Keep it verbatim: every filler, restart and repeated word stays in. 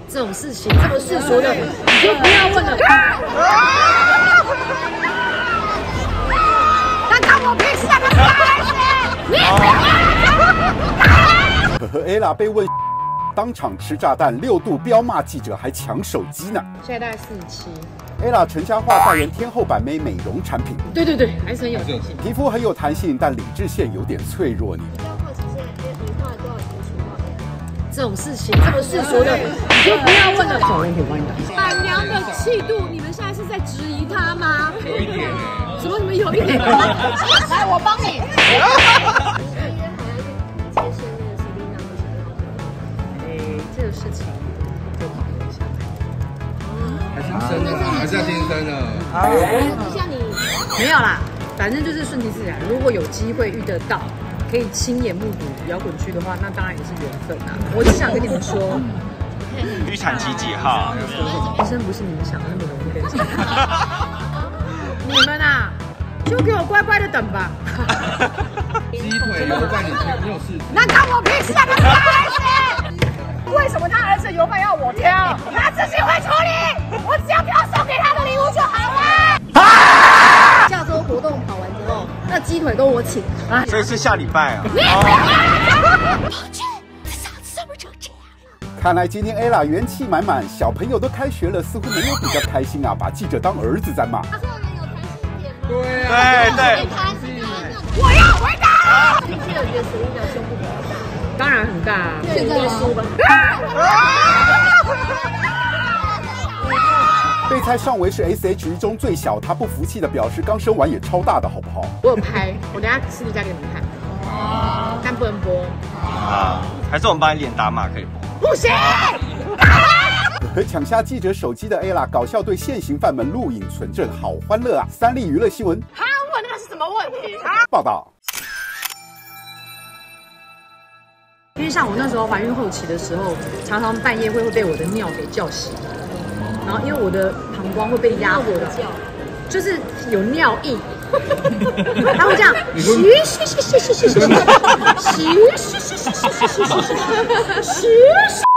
这种事情这么世俗的，你就不要问了。那关我屁事啊！你呵呵 ，ella 被问当场吃炸弹，六度飙骂记者，还抢手机呢。 现在大概四十七。 ella 陈嘉桦代言天后版美美容产品， 对对对，还是很有自信。 皮肤很有弹性，但理智线有点脆弱。你比较好奇是，你画了多少图情报给他？ 这种事情这么世俗的，你就不要问了。小人可以帮你打。板娘的气度，你们现在是在质疑她吗？有一点。什么？你们有一点？来，我帮你。哎，这个事情就讨论一下。 还新生的，还是要新生的。 就像你没有啦，反正就是顺其自然。如果有机会遇得到，可以亲眼目睹摇滚区的话，那当然也是缘分啊。我只想跟你们说， 预产期几号？ 人生不是你们想的那么容易跟上。你们啊，就给我乖乖的等吧。 鸡腿油饭你你有试？ 那关我屁事啊！他是他儿子。 为什么他儿子油饭要我挑？他自己会处理，我只要不要送给他的礼物就好了。啊！ 下周活动跑完之后，那鸡腿都我请。 啊，所以是下礼拜啊。 宝娟，这嗓子怎么成这样了？ 看来今天 ella 元气满满，小朋友都开学了，似乎没有比较开心啊，把记者当儿子在骂。 他说我们有弹性一点吗？ 对啊， 对对。 弹性我要回答。 你现在有觉得史力的胸部比较大？ 当然很大、啊， 现在输吧。 被猜上围是 S H E 中最小，他不服气的表示，刚生完也超大的好不好？ 我有拍，我等下私底下给你们看，但不能播啊，还是我们帮你脸打码可以播？ 不行。 抢下记者手机的 ella 搞笑对现行犯们录影存证，好欢乐啊！三立娱乐新闻， 他问那个是什么问题啊？ 报道。 因为像我那时候怀孕后期的时候，常常半夜会会被我的尿给叫醒，然后因为我的膀胱会被压迫的，就是有尿意，他会这样，嘘嘘嘘嘘嘘嘘嘘嘘嘘嘘嘘嘘嘘嘘嘘嘘嘘嘘。